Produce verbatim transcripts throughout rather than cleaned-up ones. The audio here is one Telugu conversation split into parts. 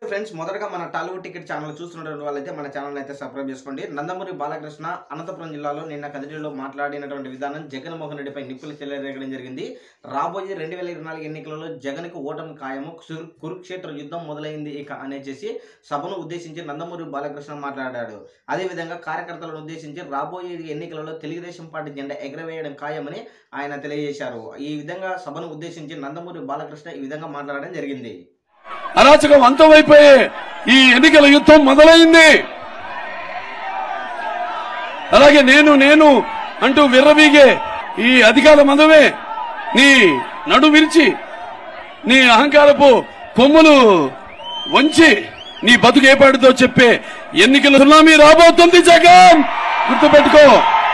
ఫ్రెండ్స్ మొదటగా మన టాలీవుడ్ టికెట్ ఛానల్ చూస్తున్నటువంటి వాళ్ళైతే మన ఛానల్ అయితే సబ్స్క్రైబ్ చేసుకోండి. నందమూరి బాలకృష్ణ అనంతపురం జిల్లాలో నిన్న కదిరిలో మాట్లాడినటువంటి విధానం జగన్మోహన్ రెడ్డిపై నిప్పులు చెలరేగడం జరిగింది. రాబోయే రెండు వేల ఇరవై నాలుగు ఎన్నికలలో జగన్కు ఓటమి ఖాయము, కురుక్షేత్ర యుద్ధం మొదలైంది ఇక అనేసి సభను ఉద్దేశించి నందమూరి బాలకృష్ణ మాట్లాడాడు. అదేవిధంగా కార్యకర్తలను ఉద్దేశించి రాబోయే ఎన్నికలలో తెలుగుదేశం పార్టీ జెండా ఎగరవేయడం ఖాయమని ఆయన తెలియజేశారు. ఈ విధంగా సభను ఉద్దేశించి నందమూరి బాలకృష్ణ ఈ విధంగా మాట్లాడడం జరిగింది. అరాచకం అంతమైపోయే ఈ ఎన్నికల యుద్ధం మొదలైంది. అలాగే నేను నేను అంటూ విర్రవీగే ఈ అధికార మదమే నీ నడు విరిచి నీ అహంకారపు కొమ్ములు వంచి నీ బతుకు ఏపాటితో చెప్పే ఎన్నికల సునామీ రాబోతుంది. జగన్ గుర్తుపెట్టుకో,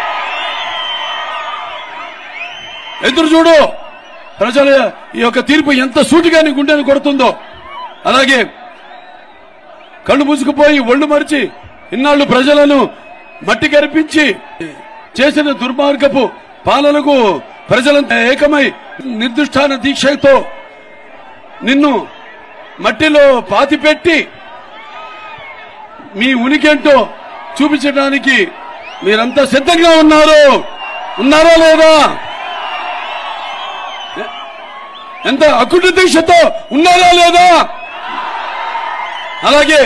ఎదురు చూడు. ప్రజల ఈ యొక్క తీర్పు ఎంత సూటిగా నీ గుండెను కొడుతుందో. అలాగే కళ్ళు మూసుకుపోయి ఒళ్ళు మరిచి ఇన్నాళ్లు ప్రజలను మట్టి కరిపించి చేసిన దుర్మార్గపు పాలనకు ప్రజలంతా ఏకమై నిర్దిష్టాన దీక్షతో నిన్ను మట్టిలో పాతిపెట్టి మీ ఉనికేంటో చూపించడానికి మీరంతా సిద్ధంగా ఉన్నారు. ఉన్నారా లేదా? ఎంత అకుట దీక్షతో ఉన్నారా లేదా? అలాగే